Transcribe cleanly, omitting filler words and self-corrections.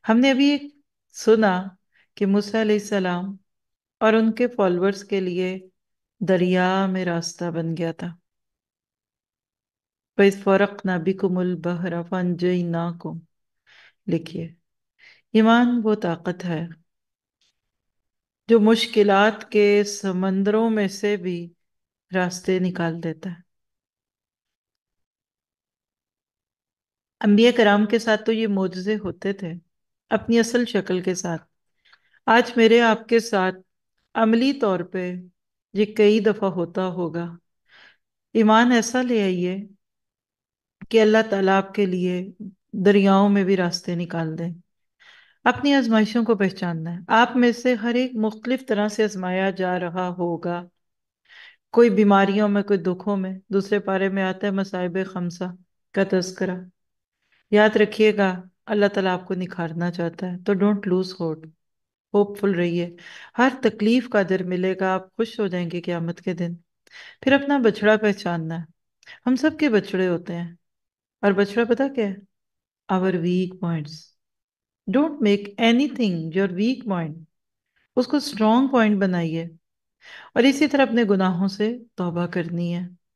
ہم نے ابھی سنا کہ موسیٰ علیہ السلام اور ان کے فالورز کے لیے دریا میں راستہ بن گیا تھا۔ وَإِذْ فَرَقْنَا بِكُمُ الْبَحْرَ فَأَنْجَيْنَاكُمْ۔ لکھیے، ایمان وہ طاقت ہے جو مشکلات کے سمندروں میں سے بھی راستے نکال دیتا ہے۔ انبیاء کرام کے ساتھ تو یہ معجزے ہوتے تھے اپنی اصل شکل کے ساتھ۔ آج میرے آپ کے ساتھ عملی طور پہ یہ کئی دفعہ ہوتا ہوگا۔ ایمان ایسا لے آئیے کہ اللہ تعالیٰ آپ کے لیے دریاؤں میں بھی راستے نکال دیں۔ اپنی آزمائشوں کو پہچاننا ہے۔ آپ میں سے ہر ایک مختلف طرح سے آزمایا جا رہا ہوگا، کوئی بیماریوں میں، کوئی دکھوں میں۔ دوسرے پارے میں آتا ہے مصائب خمسہ کا تذکرہ۔ یاد رکھیے گا، اللہ تعالیٰ آپ کو نکھارنا چاہتا ہے، تو ڈونٹ لوز ہوپ فل رہیے۔ ہر تکلیف کا اجر ملے گا، آپ خوش ہو جائیں گے قیامت کے دن۔ پھر اپنا بچڑا پہچاننا ہے۔ ہم سب کے بچڑے ہوتے ہیں، اور بچڑا پتہ کیا ہے؟ our weak points. Don't make anything your weak point. اس کو strong point بنائیے، اور اسی طرح اپنے گناہوں سے توبہ کرنی ہے۔